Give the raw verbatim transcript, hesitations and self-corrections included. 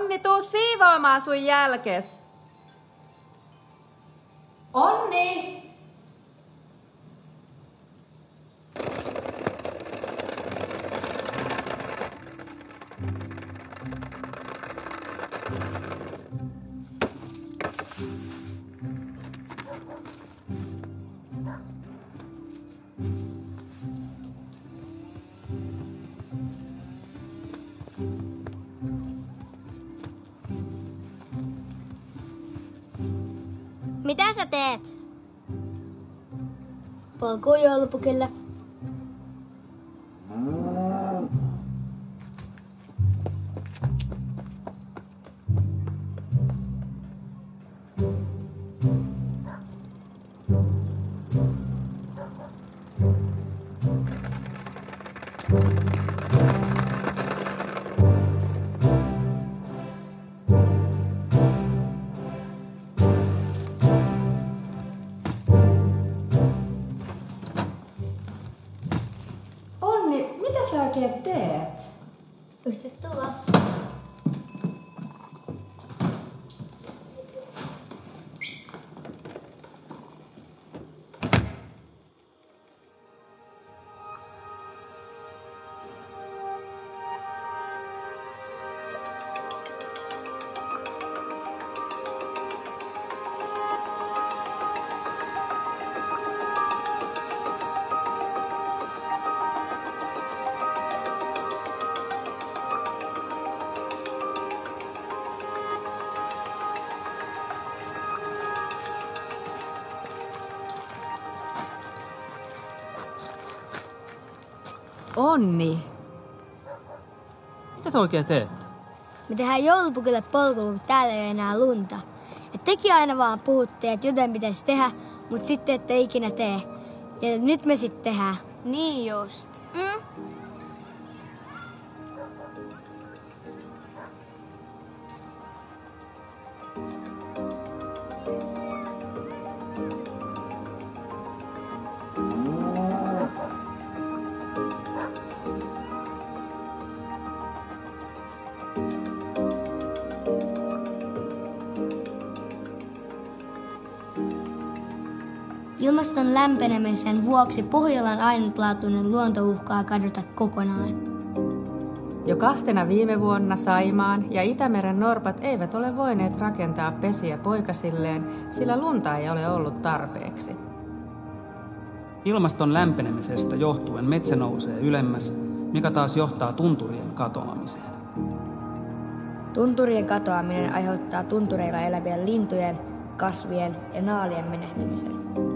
Onni, tuu siivoamaan sun jälkes. Onni! Mitä sä teet? Polkuu joulupukille. Mitä sä oikein teet? Yhtä tulla. Onni. Mitä te oikein teette? Me tehdään joulupukille polku, kun täällä ei ole enää lunta. Et tekin aina vaan puhutte, että jotain pitäisi tehdä, mutta sitten ette ikinä tee. Ja nyt me sitten tehdään. Niin just. Mm? Ilmaston lämpenemisen vuoksi Pohjolan ainutlaatuinen luonto uhkaa kadota kokonaan. Jo kahtena viime vuonna Saimaan ja Itämeren norpat eivät ole voineet rakentaa pesiä poikasilleen, sillä lunta ei ole ollut tarpeeksi. Ilmaston lämpenemisestä johtuen metsä nousee ylemmäs, mikä taas johtaa tunturien katoamiseen. Tunturien katoaminen aiheuttaa tuntureilla elävien lintujen, kasvien ja naalien menehtymisen.